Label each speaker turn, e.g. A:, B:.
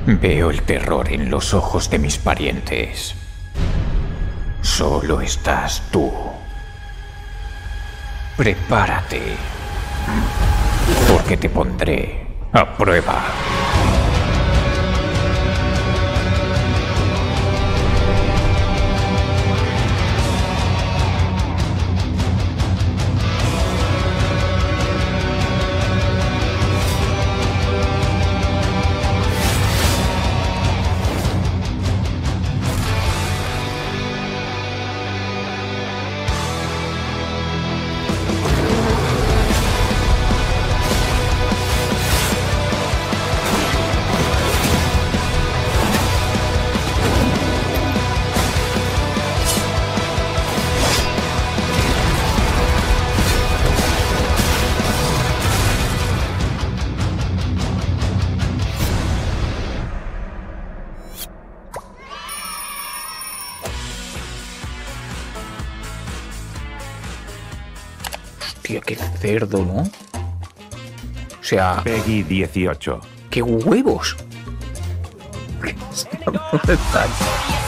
A: Veo el terror en los ojos de mis parientes. Solo estás tú. Prepárate, porque te pondré a prueba. Hostia, qué cerdo, ¿no? O sea...
B: Peggy 18.
A: ¡Qué huevos! ¿Dónde están?